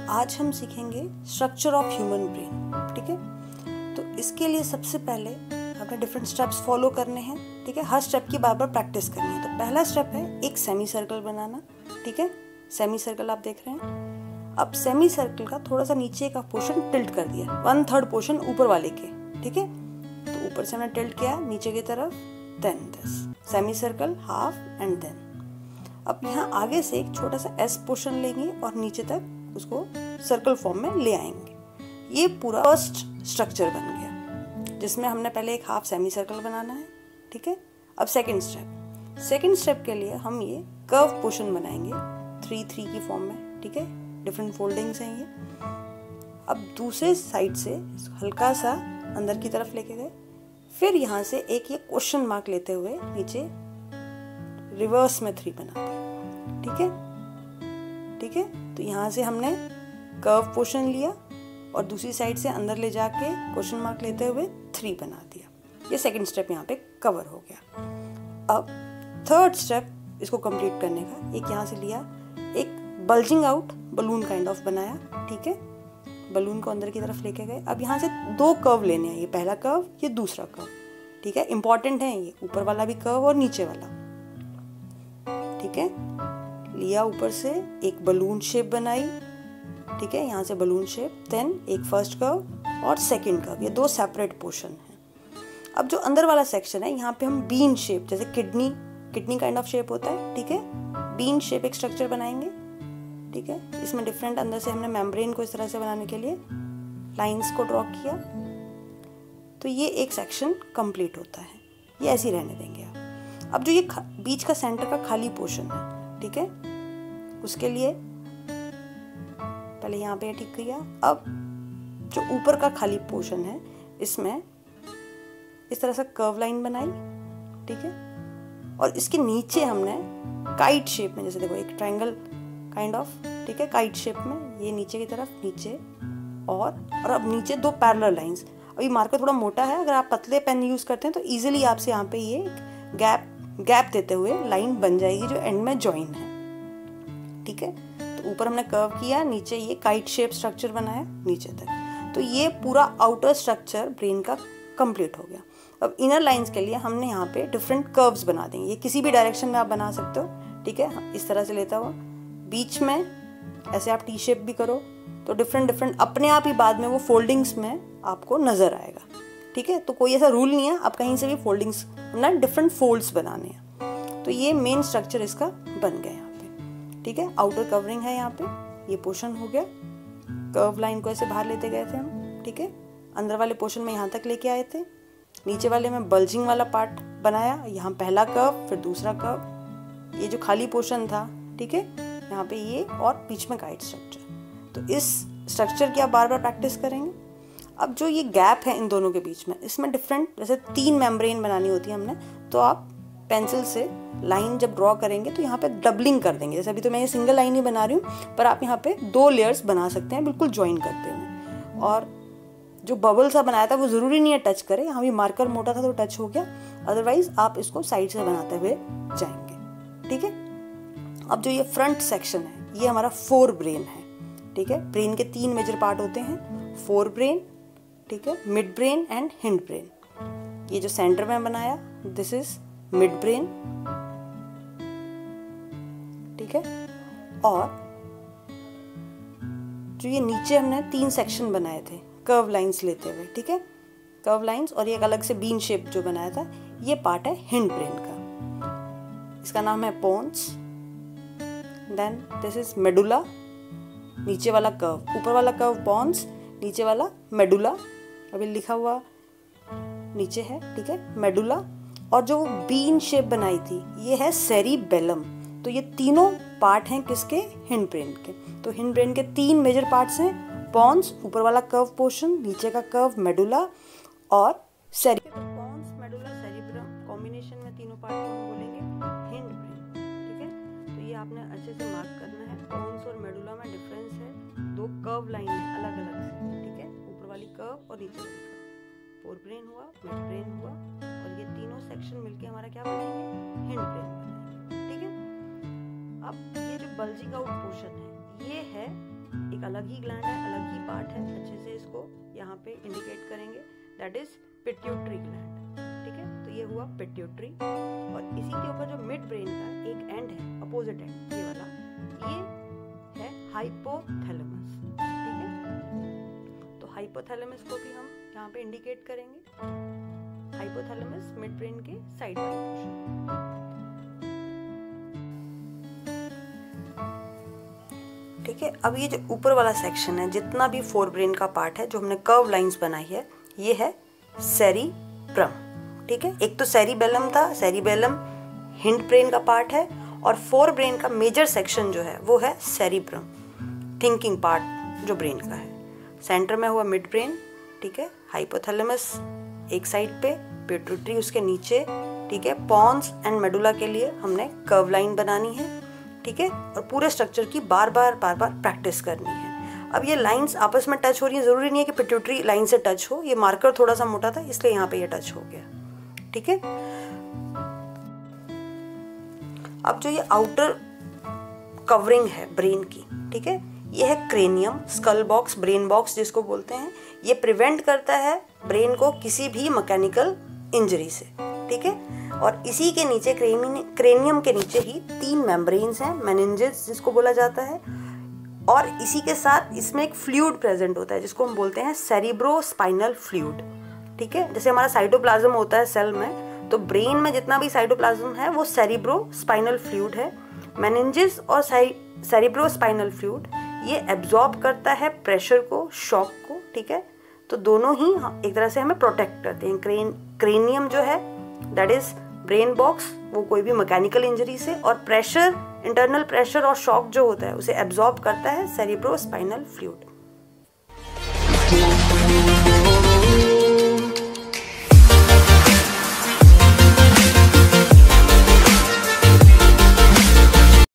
आज हम सीखेंगे स्ट्रक्चर ऑफ ह्यूमन ब्रेन। ठीक है, तो इसके लिए सबसे पहले हमें डिफरेंट स्टेप्स फॉलो करने हैं। ठीक है, हर स्टेप की बार बार प्रैक्टिस करनी है। तो पहला स्टेप है एक सेमी सर्कल बनाना। ठीक है, सेमी सर्कल आप देख रहे हैं। अब सेमी सर्कल का थोड़ा सा नीचे का पोर्शन टिल्ट कर दिया, 1/3 पोर्शन ऊपर वाले के। ठीक है, तो ऊपर से हमने टिल्ट किया नीचे की तरफ, then this semi circle half and then. अब यहाँ आगे से एक छोटा सा एस पोर्शन लेंगे और नीचे तक उसको सर्कल फॉर्म में ले आएंगे। ये पूरा फर्स्ट स्ट्रक्चर बन गया, जिसमें हमने पहले एक हाफ सेमी सर्कल बनाना है। ठीक है, अब सेकंड स्टेप के लिए हम ये कर्व पोर्शन बनाएंगे 3-3 की फॉर्म में। ठीक है, डिफरेंट फोल्डिंग्स हैं ये। अब दूसरे साइड से हल्का सा अंदर की तरफ लेके गए, फिर यहाँ से एक ये क्वेश्चन मार्क लेते हुए नीचे रिवर्स में 3 बना दिया। ठीक है, तो यहाँ से हमने कर्व पोर्शन लिया और दूसरी साइड से अंदर ले जाके क्वेश्चन मार्क लेते हुए 3 बना दिया। ये सेकंड स्टेप यहाँ पे कवर हो गया। अब थर्ड स्टेप इसको कंप्लीट करने का, एक यहाँ से लिया, एक bulging out balloon kind of बनाया। ठीक है, बलून को अंदर की तरफ लेके गए। अब यहाँ से 2 कर्व लेने हैं, ये पहला कर्व, ये दूसरा कर्व। ठीक है, इंपॉर्टेंट है ये, ऊपर वाला भी कर्व और नीचे वाला। ठीक है, लिया ऊपर से एक बलून शेप बनाई। ठीक है, यहाँ से बलून शेप, देन एक फर्स्ट कर्व और सेकंड कर्व, ये 2 सेपरेट पोर्शन हैं। अब जो अंदर वाला सेक्शन है, यहाँ पे हम बीन शेप, जैसे किडनी काइंड ऑफ शेप होता है। ठीक है, बीन शेप एक स्ट्रक्चर बनाएंगे। ठीक है, इसमें डिफरेंट अंदर से हमने मेम्ब्रेन को इस तरह से बनाने के लिए लाइंस को ड्रॉ किया। तो ये एक सेक्शन कंप्लीट होता है, ये ऐसे ही रहने देंगे आप। अब जो ये बीच का सेंटर का खाली पोर्शन है, ठीक है, उसके लिए पहले यहाँ पे ठीक किया। अब जो ऊपर का खाली पोर्शन है, इसमें इस तरह से कर्व लाइन बनाई। ठीक है, और इसके नीचे हमने काइट शेप में, जैसे देखो एक ट्रायंगल काइंड ऑफ, ठीक है, काइट शेप में, ये नीचे की तरफ नीचे और अब नीचे 2 पैरेलल लाइंस। अभी मार्कर थोड़ा मोटा है, अगर आप पतले पेन यूज करते हैं तो इजीली आपसे यहाँ पे ये गैप देते हुए लाइन बन जाएगी जो एंड में जॉइन है। ठीक है, तो ऊपर हमने कर्व किया, नीचे ये काइट शेप स्ट्रक्चर बनाया नीचे तक। तो ये पूरा आउटर स्ट्रक्चर ब्रेन का कंप्लीट हो गया। अब इनर लाइंस के लिए हमने यहाँ पे डिफरेंट कर्व्स बना देंगे, ये किसी भी डायरेक्शन में आप बना सकते हो। ठीक है, इस तरह से लेता हुआ बीच में, ऐसे आप टी शेप भी करो तो डिफरेंट अपने आप ही बाद में वो फोल्डिंग्स में आपको नजर आएगा। ठीक है, तो कोई ऐसा रूल नहीं है, आप कहीं से भी फोल्डिंग्स ना, डिफरेंट फोल्ड्स बनाने हैं। तो ये मेन स्ट्रक्चर इसका बन गया यहाँ पे। ठीक है, आउटर कवरिंग है यहाँ पे, ये पोर्शन हो गया। कर्व लाइन को ऐसे बाहर लेते गए थे हम। ठीक है, अंदर वाले पोर्शन में यहाँ तक लेके आए थे, नीचे वाले में बल्जिंग वाला पार्ट बनाया, यहाँ पहला कर्व फिर दूसरा कर्व, ये जो खाली पोर्शन था। ठीक है, यहाँ पे ये और बीच में काइट स्ट्रक्चर। तो इस स्ट्रक्चर की आप बार बार प्रैक्टिस करेंगे। अब जो ये गैप है इन दोनों के बीच में, इसमें डिफरेंट, जैसे 3 मेम्ब्रेन बनानी होती है हमने, तो आप पेंसिल से लाइन जब ड्रॉ करेंगे तो यहाँ पे डबलिंग कर देंगे। जैसे अभी तो मैं ये सिंगल लाइन ही बना रही हूँ, पर आप यहाँ पे 2 लेयर्स बना सकते हैं बिल्कुल ज्वाइन करते हुए। और जो बबल सा बनाया था वो ज़रूरी नहीं है टच करे, यहाँ भी मार्कर मोटा था तो टच हो गया, अदरवाइज आप इसको साइड से बनाते हुए जाएंगे। ठीक है, अब जो ये फ्रंट सेक्शन है, ये हमारा फोर ब्रेन है। ठीक है, ब्रेन के 3 मेजर पार्ट होते हैं, फोर ब्रेन, ठीक है, mid brain and hind brain. ये जो सेंटर में बनाया, दिस इज मिड ब्रेन। ठीक है, और जो ये नीचे हमने 3 सेक्शन बनाए थे कर्व लाइंस लेते हुए। ठीक है, कर्व लाइंस और एक अलग से बीन शेप जो बनाया था, ये पार्ट है हिंड ब्रेन का। इसका नाम है pons. Then this is medulla, नीचे वाला कर्व, ऊपर वाला कर्व पोन्स, नीचे वाला मेडुला, अभी लिखा हुआ नीचे है। ठीक है, मेडुला। और जो बीन शेप बनाई थी, ये है सेरिबेलम। तो ये तीनों पार्ट हैं किसके? हिंड ब्रेन के। तो हिंड ब्रेन के 3 मेजर पार्ट्स हैं, पोन्स, ऊपर वाला कर्व पोर्शन, नीचे का कर्व मेडुला और cerebellum. Pons, medulla, cerebellum combination में तीनों पार्ट को हम बोलेंगे हिंड ब्रेन। ठीक है, तो ये आपने अच्छे से मार्क करना है। पोन्स और मेडुला में डिफरेंस है, 2 कर्व लाइन है अलग अलग से। ठीक है, ऊपर वाली कर्व और नीचे वाली कर्व। फोर ब्रेन हुआ, मिड ब्रेन हुआ, और ये तीनों सेक्शन मिलके हमारा क्या बनेंगे? हिंड ब्रेन बनेंगे। ठीक है, अब ये जो बल्जिंग आउट पोर्शन है, ये है एक अलग ही ग्लैंड है, अलग ही पार्ट है, अच्छे से इसको यहाँ पे इंडिकेट करेंगे, दैट इज पिट्यूटरी ग्लैंड। ठीक है, तो ये हुआ पिट्यूटरी। और इसी के ऊपर जो मिड ब्रेन का एक एंड है, अपोजिट एंड, ये वाला, ये है हाइपोथैलेमस। ठीक है, तो हाइपोथैलेमस को भी हम यहाँ पे इंडिकेट करेंगे। हाइपोथैलेमस मिड ब्रेन के साइड वाले पोर्शन। ठीक है, अब ये जो ऊपर वाला सेक्शन है, जितना भी फोर ब्रेन का पार्ट है, जो हमने कर्व लाइंस बनाई है, ये है सेरिब्रम। ठीक है, एक तो सेरिबेलम था, सेरिबेलम हिंड ब्रेन का पार्ट है, और फोर ब्रेन का मेजर सेक्शन जो है वो है सेरिब्रम, थिंकिंग पार्ट जो ब्रेन का है। सेंटर में हुआ मिड ब्रेन। ठीक है, हाइपोथैलेमस एक साइड पे, पिट्यूटरी उसके नीचे। ठीक है, पॉन्स एंड मेडुला के लिए हमने कर्व लाइन बनानी है। ठीक है, और पूरे स्ट्रक्चर की बार बार प्रैक्टिस करनी है। अब ये लाइंस आपस में टच हो रही है, जरूरी नहीं है कि पिट्यूटरी लाइन से टच हो, ये मार्कर थोड़ा सा मोटा था इसलिए यहाँ पे ये टच हो गया। ठीक है, अब जो ये आउटर कवरिंग है ब्रेन की, ठीक है, ये है cranium, skull box, brain box जिसको बोलते हैं। ये प्रिवेंट करता है ब्रेन को किसी भी मैकेनिकल इंजरी से। ठीक है, और इसी के नीचे क्रेनियम के नीचे ही 3 मेम्ब्रेन्स हैं, मेनिंजेस जिसको बोला जाता है, और इसी के साथ इसमें एक फ्लूइड प्रेजेंट होता है जिसको हम बोलते हैं सेरिब्रोस्पाइनल फ्लूइड। ठीक है, जैसे हमारा साइटोप्लाज्म होता है सेल में, तो ब्रेन में जितना भी साइटोप्लाज्म है वो सेरिब्रोस्पाइनल फ्लूइड है। मेनिंजेस और सेरिब्रोस्पाइनल फ्लूइड ये एब्जॉर्ब करता है प्रेशर को, शॉक को। ठीक है, तो दोनों ही एक तरह से हमें प्रोटेक्ट करते हैं। क्रेनियम जो है दैट इज ब्रेन बॉक्स, वो कोई भी मैकेनिकल इंजरी से, और प्रेशर, इंटरनल प्रेशर और शॉक जो होता है उसे एब्जॉर्ब करता है सेरिब्रोस्पाइनल फ्लूइड।